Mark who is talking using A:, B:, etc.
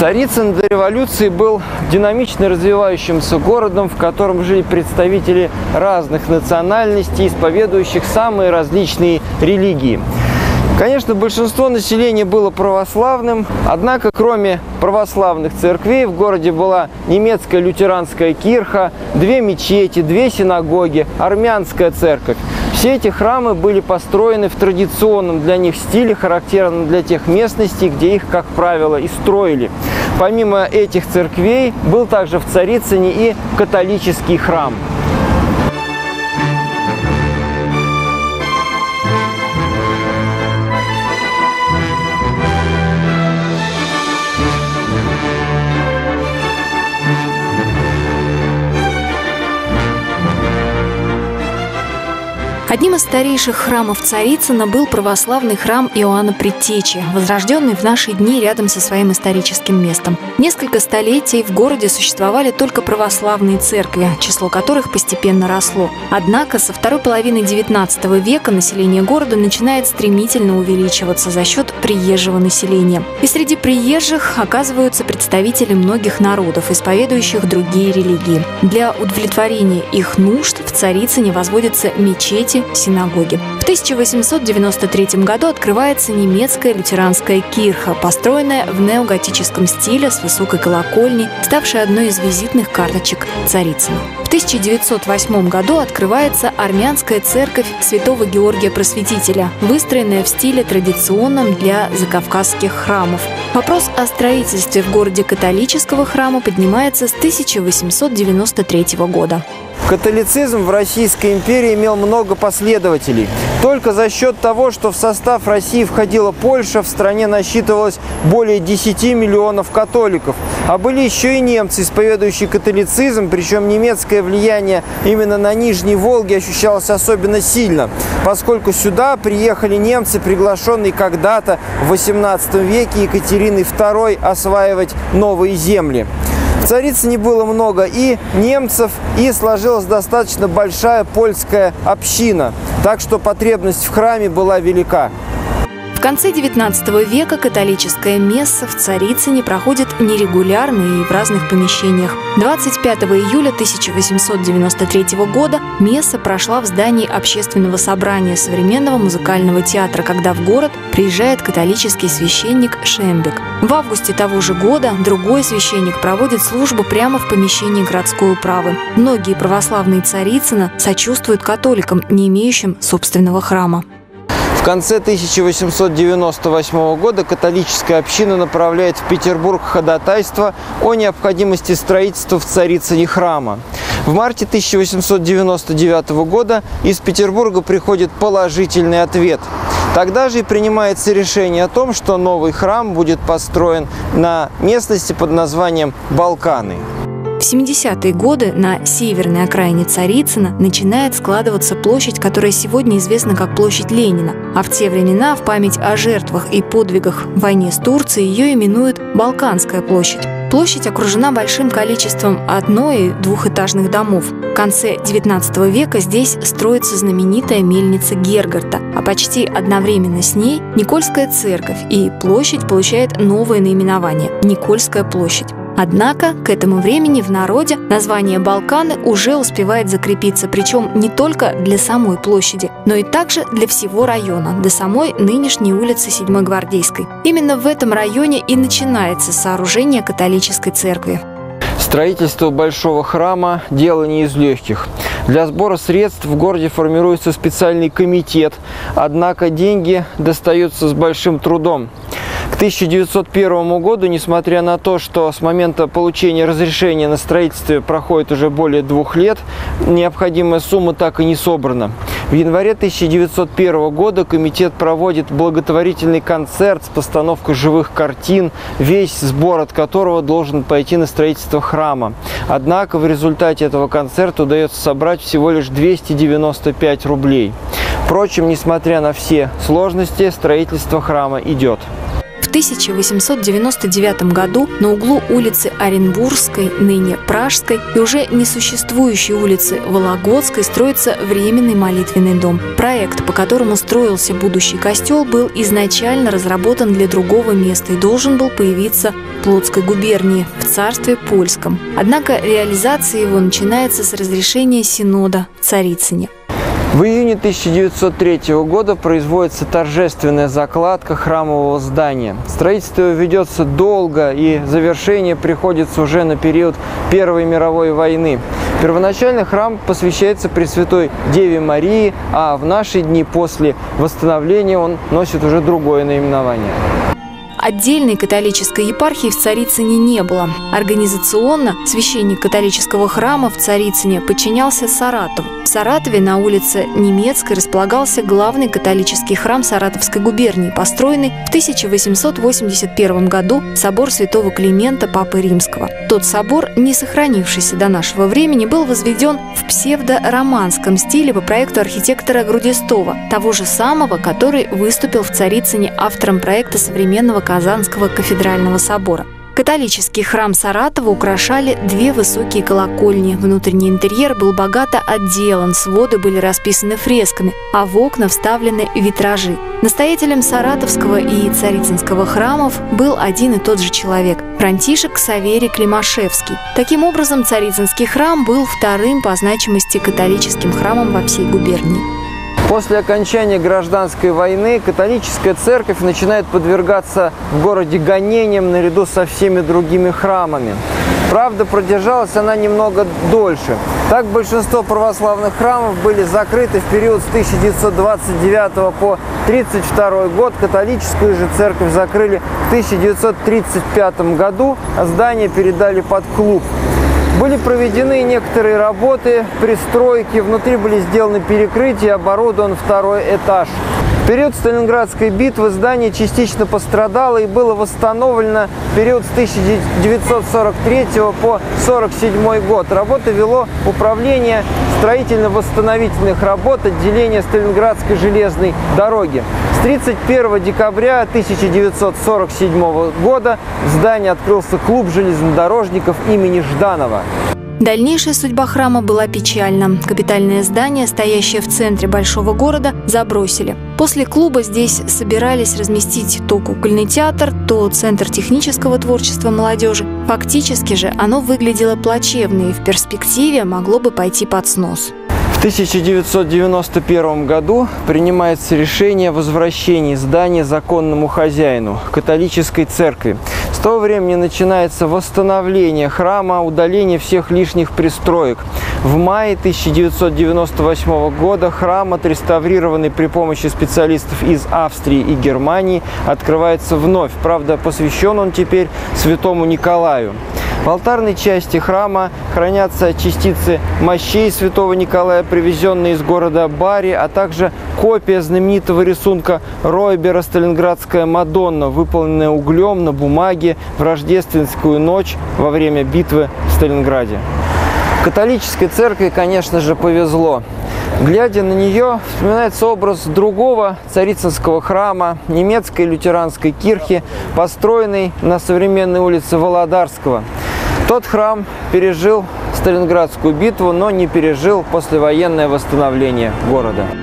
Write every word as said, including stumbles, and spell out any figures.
A: Царицын до революции был динамично развивающимся городом, в котором жили представители разных национальностей, исповедующих самые различные религии. Конечно, большинство населения было православным, однако кроме православных церквей в городе была немецкая лютеранская кирха, две мечети, две синагоги, армянская церковь. Все эти храмы были построены в традиционном для них стиле, характерном для тех местностей, где их, как правило, и строили. Помимо этих церквей был также в Царицыне и католический храм.
B: Одним из старейших храмов Царицына был православный храм Иоанна Предтечи, возрожденный в наши дни рядом со своим историческим местом. Несколько столетий в городе существовали только православные церкви, число которых постепенно росло. Однако со второй половины девятнадцатого века население города начинает стремительно увеличиваться за счет приезжего населения. И среди приезжих оказываются представители многих народов, исповедующих другие религии. Для удовлетворения их нужд в Царицыне возводятся мечети, синагоги. В тысяча восемьсот девяносто третьем году открывается немецкая лютеранская кирха, построенная в неоготическом стиле с высокой колокольней, ставшей одной из визитных карточек Царицына. В тысяча девятьсот восьмом году открывается армянская церковь Святого Георгия Просветителя, выстроенная в стиле традиционном для закавказских храмов. Вопрос о строительстве в городе католического храма поднимается с тысяча восемьсот девяносто третьего года.
A: Католицизм в Российской империи имел много последователей. Только за счет того, что в состав России входила Польша, в стране насчитывалось более десяти миллионов католиков. А были еще и немцы, исповедующие католицизм, причем немецкое влияние именно на Нижней Волге ощущалось особенно сильно, поскольку сюда приехали немцы, приглашенные когда-то в восемнадцатом веке Екатериной второй осваивать новые земли. В Царицыне было много и немцев, и сложилась достаточно большая польская община, так что потребность в храме была велика.
B: В конце девятнадцатого века католическая месса в Царицыне проходит нерегулярно и в разных помещениях. двадцать пятого июля тысяча восемьсот девяносто третьего года месса прошла в здании Общественного собрания современного музыкального театра, когда в город приезжает католический священник Шембек. В августе того же года другой священник проводит службу прямо в помещении городской управы. Многие православные Царицына сочувствуют католикам, не имеющим собственного храма.
A: В конце тысяча восемьсот девяносто восьмого года католическая община направляет в Петербург ходатайство о необходимости строительства в Царицыне храма. В марте тысяча восемьсот девяносто девятого года из Петербурга приходит положительный ответ. Тогда же и принимается решение о том, что новый храм будет построен на местности под названием Балканы.
B: В семидесятые годы на северной окраине Царицына начинает складываться площадь, которая сегодня известна как площадь Ленина, а в те времена в память о жертвах и подвигах в войне с Турцией ее именуют Балканская площадь. Площадь окружена большим количеством одно- и двухэтажных домов. В конце девятнадцатого века здесь строится знаменитая мельница Гергарта, а почти одновременно с ней Никольская церковь, и площадь получает новое наименование – Никольская площадь. Однако к этому времени в народе название Балканы уже успевает закрепиться, причем не только для самой площади, но и также для всего района, до самой нынешней улицы седьмой Гвардейской. Именно в этом районе и начинается сооружение католической церкви.
A: Строительство большого храма – дело не из легких. Для сбора средств в городе формируется специальный комитет, однако деньги достаются с большим трудом. К тысяча девятьсот первому году, несмотря на то, что с момента получения разрешения на строительство проходит уже более двух лет, необходимая сумма так и не собрана. В январе тысяча девятьсот первого года комитет проводит благотворительный концерт с постановкой живых картин, весь сбор от которого должен пойти на строительство храма. Однако в результате этого концерта удается собрать всего лишь двести девяносто пять рублей. Впрочем, несмотря на все сложности, строительство храма идет.
B: В тысяча восемьсот девяносто девятом году на углу улицы Оренбургской, ныне Пражской, и уже несуществующей улицы Вологодской строится временный молитвенный дом. Проект, по которому строился будущий костел, был изначально разработан для другого места и должен был появиться в Плотской губернии, в царстве Польском. Однако реализация его начинается с разрешения Синода в Царицыне.
A: В июне тысяча девятьсот третьего года производится торжественная закладка храмового здания. Строительство ведется долго, и завершение приходится уже на период Первой мировой войны. Первоначально храм посвящается Пресвятой Деве Марии, а в наши дни после восстановления он носит уже другое наименование.
B: Отдельной католической епархии в Царицыне не было. Организационно священник католического храма в Царицыне подчинялся Саратову. В Саратове на улице Немецкой располагался главный католический храм Саратовской губернии, построенный в тысяча восемьсот восемьдесят первом году собор святого Климента Папы Римского. Тот собор, не сохранившийся до нашего времени, был возведен в псевдороманском стиле по проекту архитектора Грудистова, того же самого, который выступил в Царицыне автором проекта современного Казанского кафедрального собора. Католический храм Саратова украшали две высокие колокольни. Внутренний интерьер был богато отделан, своды были расписаны фресками, а в окна вставлены витражи. Настоятелем Саратовского и Царицынского храмов был один и тот же человек – Франтишек Ксаверий Климашевский. Таким образом, Царицынский храм был вторым по значимости католическим храмом во всей губернии.
A: После окончания гражданской войны католическая церковь начинает подвергаться в городе гонениям наряду со всеми другими храмами. Правда, продержалась она немного дольше. Так, большинство православных храмов были закрыты в период с тысяча девятьсот двадцать девятого по тридцать второй год. Католическую же церковь закрыли в тысяча девятьсот тридцать пятом году, а здание передали под клуб. Были проведены некоторые работы, пристройки, внутри были сделаны перекрытия, оборудован второй этаж. В период Сталинградской битвы здание частично пострадало и было восстановлено в период с тысяча девятьсот сорок третьего по сорок седьмой год. Работы вело Управление строительно-восстановительных работ отделения Сталинградской железной дороги. С тридцать первого декабря тысяча девятьсот сорок седьмого года в здании открылся клуб железнодорожников имени Жданова.
B: Дальнейшая судьба храма была печальна. Капитальное здание, стоящее в центре большого города, забросили. После клуба здесь собирались разместить то кукольный театр, то центр технического творчества молодежи. Фактически же оно выглядело плачевно и в перспективе могло бы пойти под снос.
A: В тысяча девятьсот девяносто первом году принимается решение о возвращении здания законному хозяину – католической церкви. С того времени начинается восстановление храма, удаление всех лишних пристроек. В мае тысяча девятьсот девяносто восьмого года храм, отреставрированный при помощи специалистов из Австрии и Германии, открывается вновь. Правда, посвящен он теперь святому Николаю. В алтарной части храма хранятся частицы мощей святого Николая, привезенные из города Бари, а также копия знаменитого рисунка Ройбера «Сталинградская Мадонна», выполненная углем на бумаге в рождественскую ночь во время битвы в Сталинграде. Католической церкви, конечно же, повезло. Глядя на нее, вспоминается образ другого царицынского храма, немецкой лютеранской кирхи, построенной на современной улице Володарского. Тот храм пережил Сталинградскую битву, но не пережил послевоенное восстановление города.